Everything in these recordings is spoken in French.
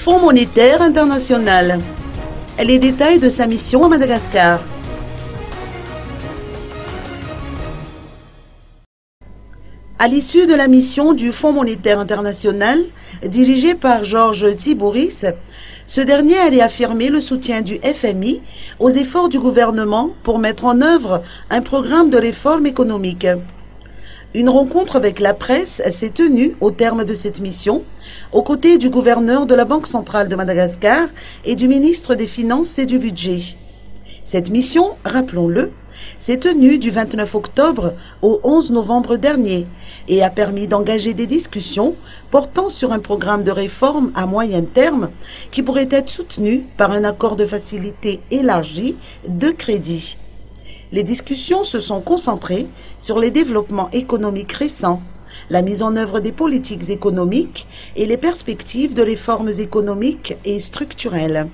Fonds monétaire international. Les détails de sa mission à Madagascar. À l'issue de la mission du Fonds monétaire international, dirigée par Georges Thibouris, ce dernier allait affirmer le soutien du FMI aux efforts du gouvernement pour mettre en œuvre un programme de réforme économique. Une rencontre avec la presse s'est tenue au terme de cette mission, aux côtés du gouverneur de la Banque centrale de Madagascar et du ministre des Finances et du Budget. Cette mission, rappelons-le, s'est tenue du 29 octobre au 11 novembre dernier et a permis d'engager des discussions portant sur un programme de réforme à moyen terme qui pourrait être soutenu par un accord de facilité élargi de crédit. Les discussions se sont concentrées sur les développements économiques récents, la mise en œuvre des politiques économiques et les perspectives de réformes économiques et structurelles.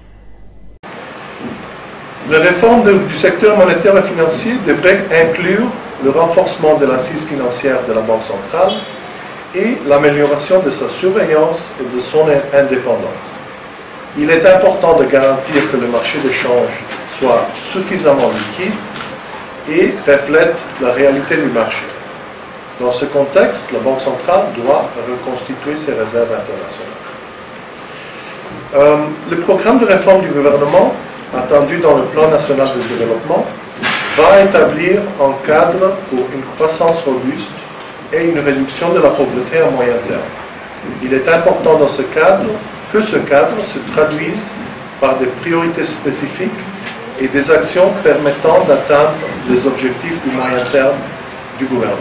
Les réformes du secteur monétaire et financier devraient inclure le renforcement de l'assise financière de la Banque centrale et l'amélioration de sa surveillance et de son indépendance. Il est important de garantir que le marché de change soit suffisamment liquide et reflète la réalité du marché. Dans ce contexte, la Banque centrale doit reconstituer ses réserves internationales. Le programme de réforme du gouvernement, attendu dans le plan national de développement, va établir un cadre pour une croissance robuste et une réduction de la pauvreté à moyen terme. Il est important dans ce cadre que ce cadre se traduise par des priorités spécifiques et des actions permettant d'atteindre les objectifs du moyen terme du gouvernement.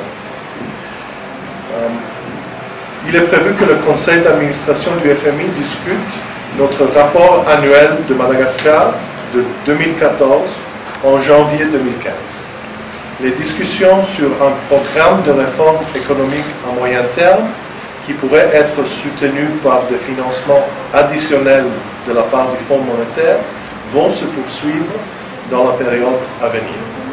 Il est prévu que le conseil d'administration du FMI discute notre rapport annuel de Madagascar de 2014 en janvier 2015. Les discussions sur un programme de réforme économique à moyen terme qui pourrait être soutenu par des financements additionnels de la part du Fonds monétaire vont se poursuivre dans la période à venir.